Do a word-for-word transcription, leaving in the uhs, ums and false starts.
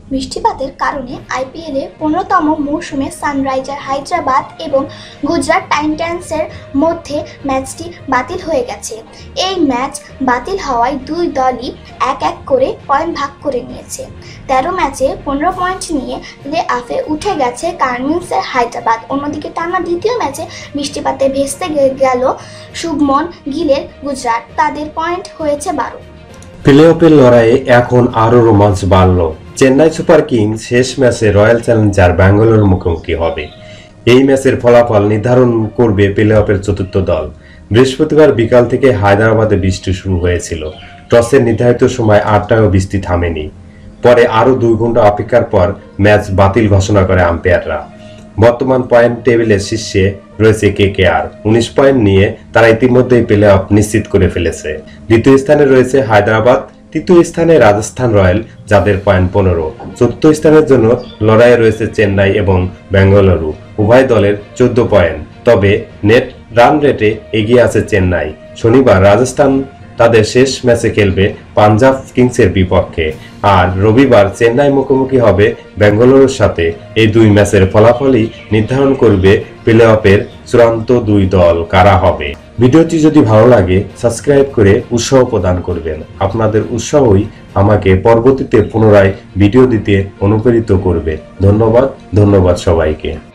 বৃষ্টিপাতের কারণে আইপিএলে পনেরোতম মৌসুমে সানরাইজার হায়দ্রাবাদ এবং গুজরাট টাইটান্সের মধ্যে ম্যাচটি বাতিল হয়ে গেছে। এই ম্যাচ বাতিল হওয়ায় দুই দলই এক এক করে পয়েন্ট ভাগ করে নিয়েছে। তেরো ম্যাচে পনেরো পয়েন্ট নিয়ে প্লে অফে উঠে গেছে কামিন্সের হায়দ্রাবাদ। অন্যদিকে টানা দ্বিতীয় ম্যাচে বৃষ্টিপাতে ভেস্তে গেল শুভমন গিলের গুজরাট, তাদের পয়েন্ট হয়েছে বারো। প্লে অফের লড়াইয়ে এখন আরও রোমাঞ্চ বাড়ল। চেন্নাই সুপার কিংস শেষ ম্যাচে রয়্যাল চ্যালেঞ্জার ব্যাঙ্গালোর মুখোমুখি হবে। এই ম্যাচের ফলাফল নির্ধারণ করবে প্লে অফের চতুর্থ দল। বৃহস্পতিবার বিকাল থেকে হায়দ্রাবাদে বৃষ্টি শুরু হয়েছিল। টসের নির্ধারিত সময় আটটায়ও বৃষ্টি থামেনি। পরে আরও দুই ঘন্টা অপেক্ষার পর ম্যাচ বাতিল ঘোষণা করে আম্পায়াররা। বর্তমান পয়েন্ট টেবিলের শীর্ষে রয়েছে কেকেআর, উনিশ পয়েন্ট নিয়ে তারা ইতিমধ্যেই প্লে অফ নিশ্চিত করে ফেলেছে। দ্বিতীয় স্থানে রয়েছে হায়দ্রাবাদ, তৃতীয় স্থানে রাজস্থান রয়্যাল যাদের পয়েন্ট পনেরো। চতুর্থ স্থানের জন্য লড়াইয়ে রয়েছে চেন্নাই এবং বেঙ্গালুরু, উভয় দলের চোদ্দ পয়েন্ট। তবে নেট রান রেটে এগিয়ে আছে চেন্নাই। শনিবার রাজস্থান তাদের শেষ ম্যাচে খেলবে পাঞ্জাব কিংসের বিপক্ষে, আর রবিবার চেন্নাই মুখোমুখি হবে বেঙ্গালুরুর সাথে। এই দুই ম্যাচের ফলাফলই নির্ধারণ করবে প্লে অফের চূড়ান্ত দুই দল কারা হবে। ভিডিওটি যদি ভালো লাগে সাবস্ক্রাইব করে উৎসাহ প্রদান করবেন। আপনাদের উৎসাহই আমাকে পরবর্তীতে পুনরায় ভিডিও দিতে অনুপ্রাণিত করবে। ধন্যবাদ ধন্যবাদ সবাইকে।